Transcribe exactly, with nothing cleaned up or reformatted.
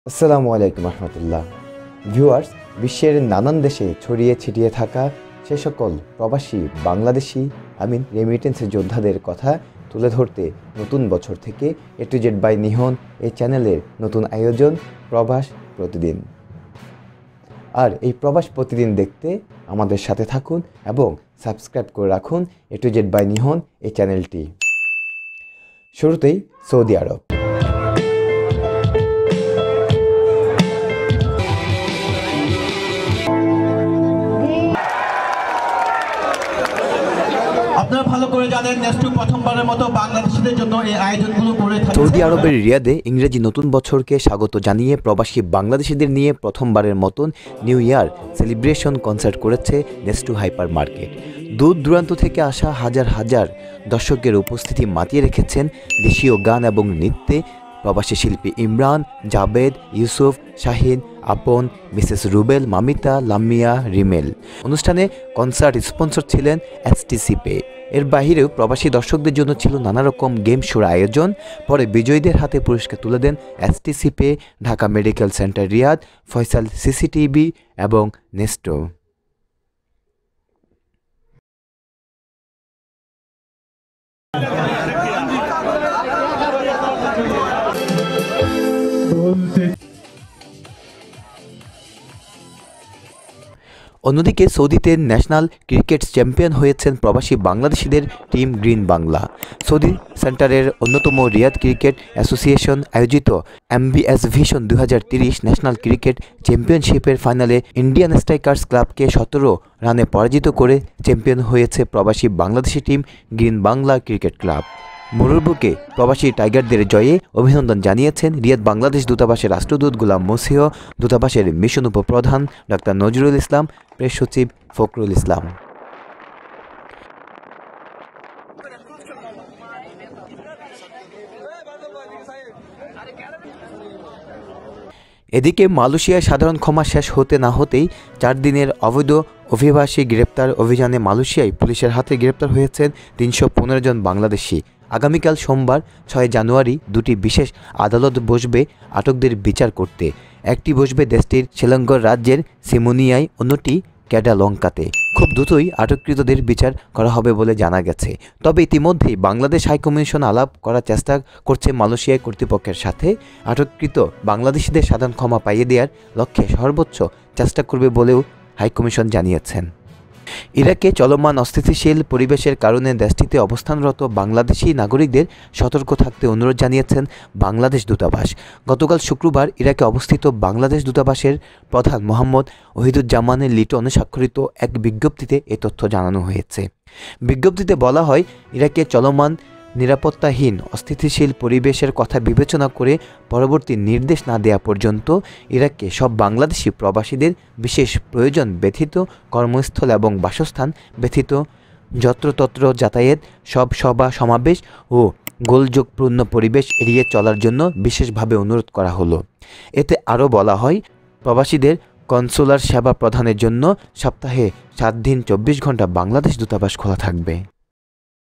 আসসালামু আলাইকুম রহমতুল্লাহ। ভিউয়ার্স, বিশ্বের নানান দেশে ছড়িয়ে ছিটিয়ে থাকা সে সকল প্রবাসী বাংলাদেশি আমিন রেমিটেন্স যোদ্ধাদের কথা তুলে ধরতে নতুন বছর থেকে A to Z by Nihon এই চ্যানেলের নতুন আয়োজন প্রবাস প্রতিদিন। আর এই প্রবাস প্রতিদিন দেখতে আমাদের সাথে থাকুন এবং সাবস্ক্রাইব করে রাখুন A to Z by Nihon এই চ্যানেলটি। শুরুতেই সৌদি আরব। সৌদি আরবের রিয়াদে ইংরেজি নতুন বছরকে স্বাগত জানিয়ে প্রবাসী বাংলাদেশিদের নিয়ে প্রথমবারের মতন নিউ ইয়ার সেলিব্রেশন কনসার্ট করেছে নেস্টু হাইপার মার্কেট। দূর দূরান্ত থেকে আসা হাজার হাজার দর্শকের উপস্থিতি মাতিয়ে রেখেছেন দেশীয় গান এবং নৃত্যে প্রবাসী শিল্পী ইমরান, জাবেদ, ইউসুফ, শাহিন, আপন, মিসেস রুবেল, মামিতা, লামিয়া, রিমেল। অনুষ্ঠানে কনসার্ট স্পন্সর ছিলেন এসটিসি পে। এর বাহিরেও প্রবাসী দর্শকদের জন্য ছিল নানা রকম গেম শোর আয়োজন। পরে বিজয়ীদের হাতে পুরস্কার তুলে দেন STC Pay, Dhaka medical centre Riyadh, Faisal CCTV এবং নেস্টো। অন্যদিকে সৌদিতে ন্যাশনাল ক্রিকেট চ্যাম্পিয়ন হয়েছেন প্রবাসী বাংলাদেশিদের টিম গ্রিন বাংলা। সৌদি সেন্টারের অন্যতম রিয়াদ ক্রিকেট অ্যাসোসিয়েশন আয়োজিত এমবিএস ভিশন দুই হাজার তিরিশ ন্যাশনাল ক্রিকেট চ্যাম্পিয়নশিপের ফাইনালে ইন্ডিয়ান স্ট্রাইকার্স ক্লাবকে সতেরো রানে পরাজিত করে চ্যাম্পিয়ন হয়েছে প্রবাসী Bangladeshi team green Bangla cricket club. মরুরবুকে প্রবাসী টাইগারদের জয়ে অভিনন্দন জানিয়েছেন রিয়াদ বাংলাদেশ দূতাবাসের রাষ্ট্রদূত গোলাম মসিহ, দূতাবাসের মিশন উপপ্রধান ডাক্তার নজরুল ইসলাম, প্রেস সচিব ফখরুল ইসলাম। এদিকে মালয়েশিয়ায় সাধারণ ক্ষমা শেষ হতে না হতেই চার দিনের অবৈধ অভিবাসী গ্রেপ্তার অভিযানে মালয়েশিয়ায় পুলিশের হাতে গ্রেপ্তার হয়েছেন তিনশো পনেরো জন বাংলাদেশি। আগামীকাল সোমবার ছয় জানুয়ারি দুটি বিশেষ আদালত বসবে আটকদের বিচার করতে। একটি বসবে দেশটির সেলঙ্গর রাজ্যের সিমোনিয়ায়, অন্যটি ক্যাডালঙ্কাতে। খুব দ্রুতই আটককৃতদের বিচার করা হবে বলে জানা গেছে। তবে ইতিমধ্যেই বাংলাদেশ হাইকমিশন আলাপ করার চেষ্টা করছে মালয়েশিয়া কর্তৃপক্ষের সাথে। আটককৃত বাংলাদেশিদের সাধারণ ক্ষমা পাইয়ে দেওয়ার লক্ষ্যে সর্বোচ্চ চেষ্টা করবে বলেও হাইকমিশন জানিয়েছেন। ইরাকে চলমান অস্থিতিশীল পরিবেশের কারণে দেশটিতে অবস্থানরত বাংলাদেশি নাগরিকদের সতর্ক থাকতে অনুরোধ জানিয়েছেন বাংলাদেশ দূতাবাস। গতকাল শুক্রবার ইরাকে অবস্থিত বাংলাদেশ দূতাবাসের প্রধান মোহাম্মদ ওহিদুজ্জামানের লিটন স্বাক্ষরিত এক বিজ্ঞপ্তিতে এ তথ্য জানানো হয়েছে। বিজ্ঞপ্তিতে বলা হয়, ইরাকে চলমান নিরাপত্তাহীন অস্থিতিশীল পরিবেশের কথা বিবেচনা করে পরবর্তী নির্দেশ না দেওয়া পর্যন্ত ইরাকে সব বাংলাদেশি প্রবাসীদের বিশেষ প্রয়োজন ব্যতীত কর্মস্থল এবং বাসস্থান ব্যতীত যত্রতত্র যাতায়াত, সব সভা সমাবেশ ও গোলযোগপূর্ণ পরিবেশ এড়িয়ে চলার জন্য বিশেষভাবে অনুরোধ করা হলো। এতে আরও বলা হয়, প্রবাসীদের কনসুলার সেবা প্রদানের জন্য সপ্তাহে সাত দিন চব্বিশ ঘন্টা বাংলাদেশ দূতাবাস খোলা থাকবে।